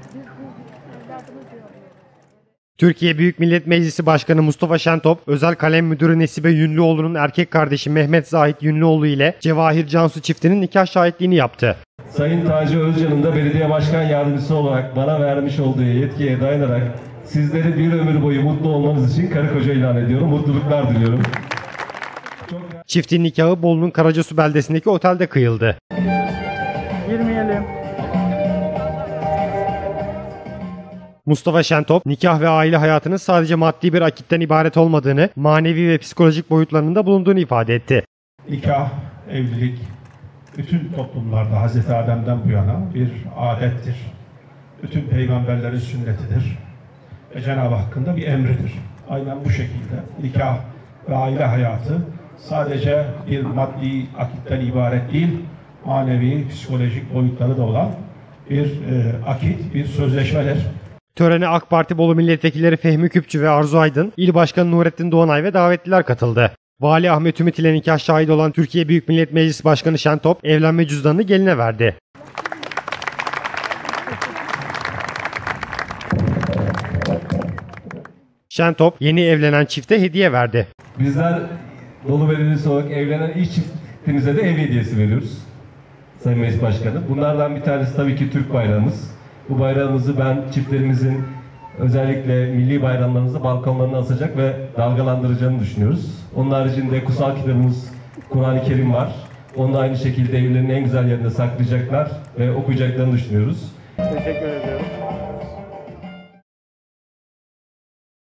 Türkiye Büyük Millet Meclisi Başkanı Mustafa Şentop, Özel Kalem Müdürü Nesibe Yünlüoğlu'nun erkek kardeşi Mehmet Zahit Yünlüoğlu ile Cevahir Cansu çiftinin nikah şahitliğini yaptı. Sayın Taci Özcan'ın da belediye başkan yardımcısı olarak bana vermiş olduğu yetkiye dayanarak sizleri bir ömür boyu mutlu olmanız için karı koca ilan ediyorum. Mutluluklar diliyorum. Çiftin nikahı Bolu'nun Karacasu beldesindeki otelde kıyıldı. Girmeyelim. Mustafa Şentop, nikah ve aile hayatının sadece maddi bir akitten ibaret olmadığını, manevi ve psikolojik boyutlarının da bulunduğunu ifade etti. Nikah, evlilik bütün toplumlarda Hazreti Adem'den bu yana bir adettir. Bütün peygamberlerin sünnetidir. Ve Cenab-ı Hakk'ın da bir emridir. Aynen bu şekilde nikah ve aile hayatı sadece bir maddi akitten ibaret değil, manevi, psikolojik boyutları da olan bir akit, bir sözleşmedir. Törene AK Parti Bolu milletvekilleri Fehmi Küpçü ve Arzu Aydın, İl Başkanı Nurettin Doğanay ve davetliler katıldı. Vali Ahmet Ümit ile nikah şahidi olan Türkiye Büyük Millet Meclisi Başkanı Şentop, evlenme cüzdanını geline verdi. Şentop, yeni evlenen çifte hediye verdi. Bizler Bolu Belediyesi olarak evlenen ilk çiftimize de ev hediyesi veriyoruz. Sayın Meclis Başkanı. Bunlardan bir tanesi tabii ki Türk bayrağımız. Bu bayrağımızı ben çiftlerimizin özellikle milli bayramlarımızda balkonlarına asacak ve dalgalandıracağını düşünüyoruz. Onun haricinde kutsal kitabımız Kur'an-ı Kerim var. Onu da aynı şekilde evlerinin en güzel yerinde saklayacaklar ve okuyacaklarını düşünüyoruz. Teşekkür ediyorum.